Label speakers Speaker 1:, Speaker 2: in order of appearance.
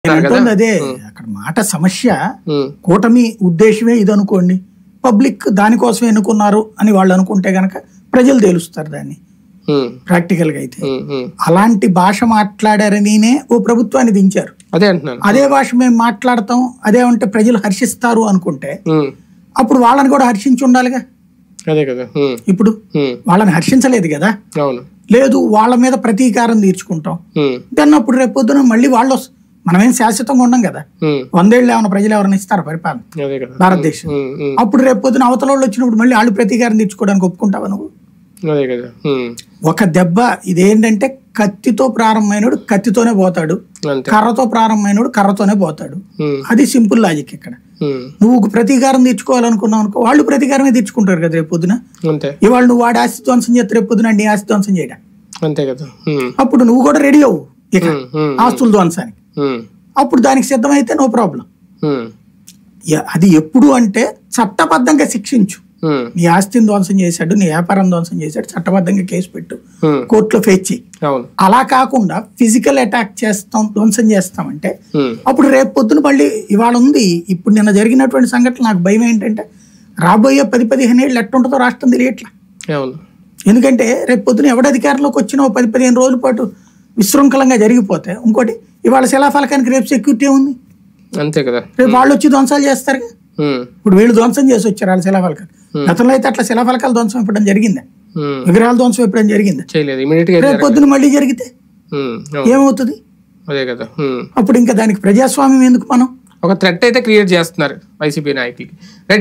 Speaker 1: అదే అక్కడ మాట సమస్య కూటమి ఉద్దేశమే ఇది అనుకోండి, పబ్లిక్ దానికోసం ఎన్నుకున్నారు అని వాళ్ళు అనుకుంటే గనక ప్రజలు తెలుస్తారు దాన్ని. ప్రాక్టికల్ గా అయితే అలాంటి భాష మాట్లాడారనినే ఓ ప్రభుత్వాన్ని దించారు. అదే భాష మేము మాట్లాడతాం, అదే అంటే ప్రజలు హర్షిస్తారు అనుకుంటే అప్పుడు వాళ్ళని కూడా హర్షించి ఉండాలిగా. ఇప్పుడు వాళ్ళని హర్షించలేదు కదా, లేదు వాళ్ళ మీద ప్రతీకారం తీర్చుకుంటాం దాన్ని అప్పుడు రేపు పొద్దున మళ్ళీ వాళ్ళు మనమేం శాశ్వతంగా ఉన్నాం కదా, 100 ఏళ్ళు ఏమైనా ప్రజలు ఎవరైనా ఇస్తారు పరిపాలన భారతదేశం. అప్పుడు రేపు పొద్దున అవతల వాళ్ళు వచ్చినప్పుడు మళ్ళీ వాళ్ళు ప్రతీకారం తీర్చుకోవడానికి ఒప్పుకుంటావా నువ్వు? ఒక దెబ్బ ఇదేంటంటే కత్తితో ప్రారంభమైనడు కత్తితోనే పోతాడు, కర్రతో ప్రారంభమైనడు కర్రతోనే పోతాడు. అది సింపుల్ లాజిక్. ఇక్కడ నువ్వు ప్రతీకారం తీర్చుకోవాలనుకున్నావు అనుకో, వాళ్ళు ప్రతీకారమే తీర్చుకుంటారు కదా రేపు పొద్దున. ఇవాళ నువ్వు వాడి ఆస్తి ధ్వంసం చేస్తే రేపు పొద్దున నీ ఆస్తి ధ్వంసం చేయడం, అప్పుడు నువ్వు కూడా రెడీ అవ్వు ఇక ఆస్తుల ధ్వంసానికి. అప్పుడు దానికి సిద్ధమైతే నో ప్రాబ్లం. అది ఎప్పుడు అంటే చట్టబద్ధంగా శిక్షించు. నీ ఆస్తిని ధ్వంసం చేశాడు, నీ వ్యాపారం ధ్వంసం చేశాడు, చట్టబద్ధంగా కేసు పెట్టు, కోర్టులో ఫేస్ చేయి. అలా కాకుండా ఫిజికల్ అటాక్ చేస్తాం, ధ్వంసం చేస్తామంటే అప్పుడు రేపు పొద్దున మళ్ళీ ఇవాళ ఉంది. ఇప్పుడు నిన్న జరిగినటువంటి సంఘటన నాకు భయం ఏంటంటే రాబోయే 10-15 ఏళ్ళు ఎట్టుంటుందో రాష్ట్రం తెలియట్లా. ఎందుకంటే రేపు పొద్దున ఎవడ అధికారంలోకి వచ్చినా 10-15 రోజుల పాటు విశృంఖలంగా జరిగిపోతే, ఇంకోటి ఇవాళ శిలాఫలకానికి రేపు సెక్యూరిటీ ఉంది, అంతే కదా, రేపు వాళ్ళు వచ్చి ధ్వంసాలు చేస్తారు. ఇప్పుడు వీళ్ళు ధ్వంసం చేసి వచ్చారు వాళ్ళ శిలాఫలకాలు. గతంలో అయితే అట్లా శిలాఫలకాలు ధ్వంసం ఎప్పుడైనా జరిగిందా? విగ్రహాల ధ్వంసం ఎప్పుడైనా జరిగిందా? రేపు పొద్దున మళ్ళీ జరిగితే ఏమవుతుంది? అప్పుడు ఇంకా దానికి ప్రజాస్వామ్యం ఎందుకు? మనం ఒక థ్రెట్ అయితే క్రియేట్ చేస్తున్నారు వైసీపీ నాయకులకి.